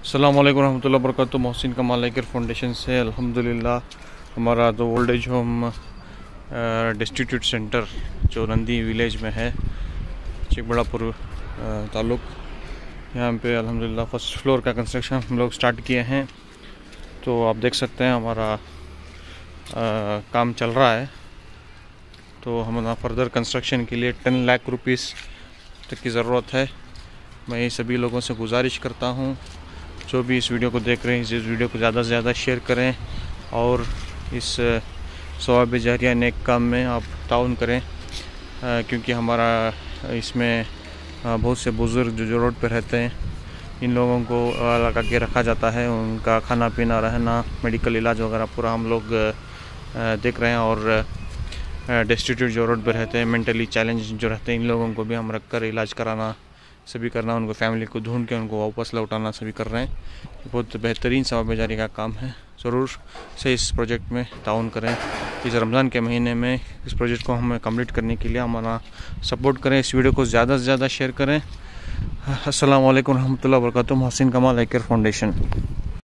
अस्सलाम वालेकुम रहमतुल्लाहि व बरकातुहू। मोहसिन कमाल लेकर फाउंडेशन से अल्हम्दुलिल्लाह हमारा जो old age home distribute center जो नंदी विलेज में है, चिकबड़ापुर ताल्लुक, यहाँ पे अल्हम्दुलिल्लाह फर्स्ट फ्लोर का कंस्ट्रक्शन हम लोग स्टार्ट किए हैं। तो आप देख सकते हैं हमारा काम चल रहा है। तो हमारा फर्दर कंस्ट्रक्शन के लिए 10 लाख रुपीस तक की ज़रूरत है। मैं सभी लोगों से गुजारिश करता हूँ जो भी इस वीडियो को देख रहे हैं, इस वीडियो को ज़्यादा से ज़्यादा शेयर करें और इस सवाब जारिया नेक काम में आप ताउन करें, क्योंकि हमारा इसमें बहुत से बुज़ुर्ग जो रोड पर रहते हैं, इन लोगों को लगा के रखा जाता है। उनका खाना पीना, रहना, मेडिकल इलाज वगैरह पूरा हम लोग देख रहे हैं। और डिस्ट्रीब्यूट जो रोड पर रहते हैं, मेंटली चैलेंज जो रहते हैं, इन लोगों को भी हम रख कर इलाज कराना सभी करना, उनको फैमिली को ढूंढ के उनको वापस लौटाना सभी कर रहे हैं। बहुत बेहतरीन सवाब जारी का काम है। ज़रूर से इस प्रोजेक्ट में ताउन करें। इस रमज़ान के महीने में इस प्रोजेक्ट को हमें कंप्लीट करने के लिए हमारा सपोर्ट करें। इस वीडियो को ज़्यादा से ज़्यादा शेयर करें। अस्सलाम वालेकुम रहमतुल्लाहि व बरकातुहू। मोहसिन कमाल लेकर फाउंडेशन।